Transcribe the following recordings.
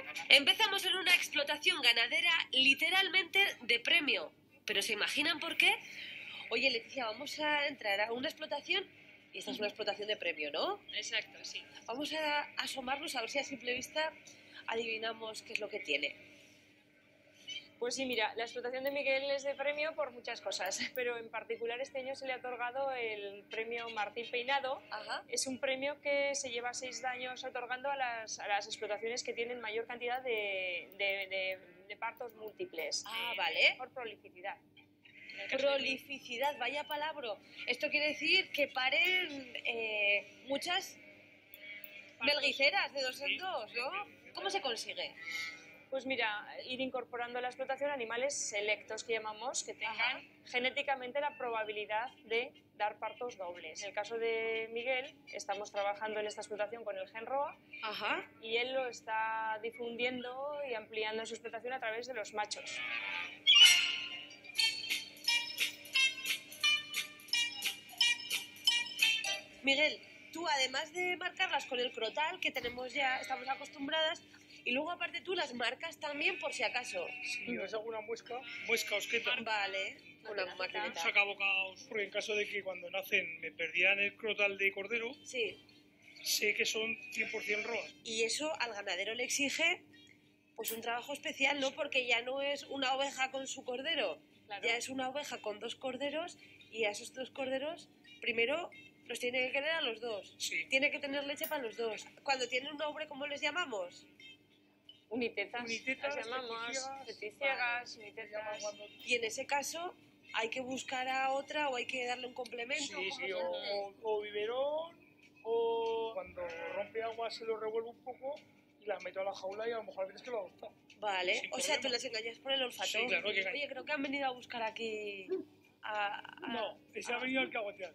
Empezamos en una explotación ganadera literalmente de premio. ¿Pero se imaginan por qué? Oye, Leticia, vamos a entrar a una explotación y esta es una explotación de premio, ¿no? Exacto, sí. Vamos a asomarnos a ver si a simple vista adivinamos qué es lo que tiene. Pues sí, mira, la explotación de Miguel es de premio por muchas cosas, pero en particular este año se le ha otorgado el premio Martín Peinado. Ajá. Es un premio que se lleva 6 años otorgando a las explotaciones que tienen mayor cantidad de partos múltiples. Vale. Por prolificidad. Prolificidad, vaya palabra. Esto quiere decir que paren muchas melguiceras de 2 en 2, ¿no? ¿Cómo se consigue? Pues mira, ir incorporando a la explotación animales selectos que llamamos, que tengan genéticamente la probabilidad de dar partos dobles. En el caso de Miguel, estamos trabajando en esta explotación con el gen ROA y él lo está difundiendo y ampliando su explotación a través de los machos. Miguel, tú además de marcarlas con el crotal, que tenemos ya, estamos acostumbradas, y luego aparte tú las marcas también por si acaso. Si os hago una muesca osqueta. Vale, una maquinita. Saca bocados, porque en caso de que cuando nacen me perdieran el crotal de cordero, sí, sé que son 100% roas. Y eso al ganadero le exige pues un trabajo especial, ¿no? Porque ya no es una oveja con su cordero, ya es una oveja con 2 corderos y a esos 2 corderos primero los tiene que querer a los 2. Sí. Tiene que tener leche para los 2. Cuando tienen un nombre, ¿cómo les llamamos? Unitetas, las llamamos, peticiegas, unitetas. Y en ese caso hay que buscar a otra o hay que darle un complemento. Sí, o biberón, o cuando rompe agua se lo revuelvo un poco y la meto a la jaula y a lo mejor tienes que lo adoptar. Vale, Sin o sea, problema. tú les engañas por el olfato. Sí, claro que Oye, creo que han venido a buscar aquí No, ese ha venido al cagotear.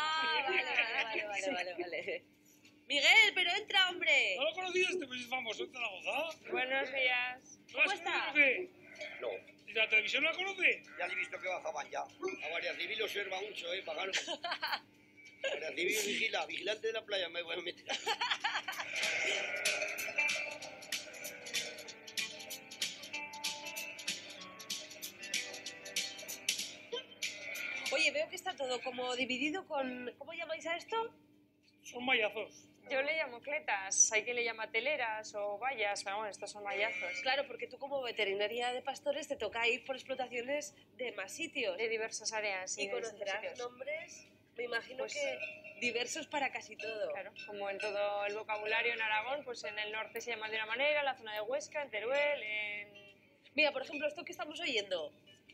Vale. Miguel, pero entra, hombre. ¿No lo conocías? Este pues es famoso en Zaragoza. Buenos días. ¿Cómo está? No. ¿Y la televisión la conoce? Ya le he visto que bajaban ya. A Guardia Civil observa mucho, pagano. Guardia Civil vigila, vigilante de la playa me voy a meter. Oye, veo que está todo como dividido con... ¿Cómo llamáis a esto? Son mallazos. Yo le llamo cletas, hay quien le llama teleras o vallas, pero bueno, estos son mallazos. Claro, porque tú como veterinaria de pastores te toca ir por explotaciones de más sitios. De diversas áreas. Y conocerás nombres, me imagino pues, que diversos para casi todo. Claro, como en todo el vocabulario en Aragón, pues en el norte se llama de una manera, en la zona de Huesca, en Teruel, en... Mira, por ejemplo, esto que estamos oyendo.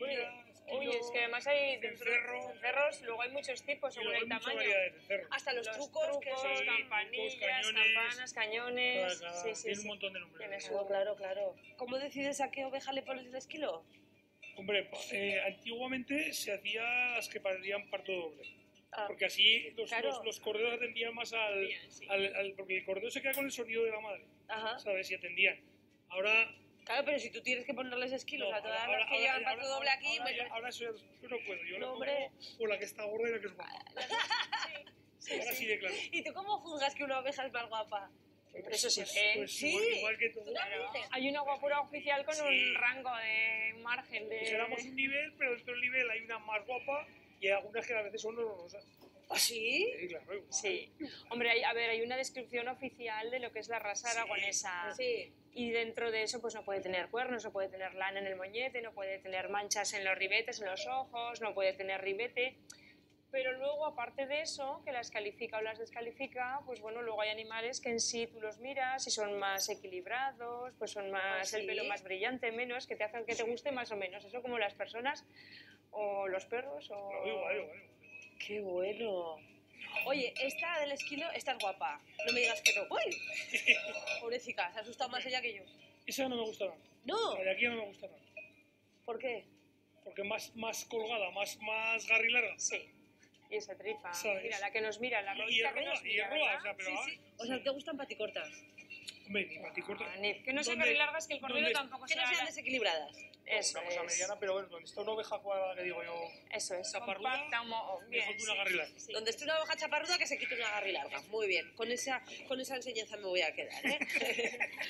Uy, es que además hay cencerros, luego hay muchos tipos según el tamaño. Hasta los trucos, que son campanillas, cañones, campanas, cañones. Tiene un montón de nombres. Claro. ¿Cómo decides a qué oveja le pones el esquilo? Hombre, antiguamente se hacía las que parecían parto doble. Porque así los corderos atendían más porque el cordero se queda con el sonido de la madre, ¿sabes? Y atendían. Ahora... Claro, pero si tú tienes que ponerles esquilos a todas las que llevan parto doble aquí... Ahora eso yo no puedo, yo no, lo pongo por la que está gorda y la que es guapa. Ahora sí de claro. ¿Y tú cómo juzgas que una oveja es más guapa? Eso sí. Pues igual que todo. Claro. Hay una guapura oficial con un rango de margen de... Pues éramos un nivel, pero dentro del nivel hay una más guapa y hay algunas que a veces son horrorosas. ¿Ah, sí? Sí, claro. Sí. Hombre, hay una descripción oficial de lo que es la raza aragonesa. Sí. Y dentro de eso pues no puede tener cuernos, no puede tener lana en el moñete, no puede tener manchas en los ribetes, en los ojos, no puede tener ribete. Pero luego, aparte de eso, que las califica o las descalifica, pues bueno, luego hay animales que en sí tú los miras y son más equilibrados, pues son más, el pelo más brillante, menos, que te hacen que te guste más o menos. Eso como las personas o los perros o... Igual. ¡Qué bueno! Oye, esta del esquilo, esta es guapa. No me digas que no. ¡Uy! Pobrecita, se ha asustado más ella que yo. Esa no me gusta nada. ¿No? La de aquí no me gusta nada. ¿Por qué? Porque más colgada, más garrilara. Sí. Y esa tripa. ¿Sabes? Mira, la que nos mira, la rodita que nos mira, roa, ¿verdad? o sea, pero... Sí. O sea, ¿te gustan paticortas? Hombre, ni paticorta. Que no sean largas, que el cordero tampoco sea... Que no sean desequilibradas. Eso es. A mediana, pero bueno, donde está una oveja cuadrada que digo yo... Eso es. Chaparruda, mejor que una garrilara. Sí. Donde esté una oveja chaparruda, que se quite una garri larga. Muy bien. Con esa enseñanza me voy a quedar, ¿eh?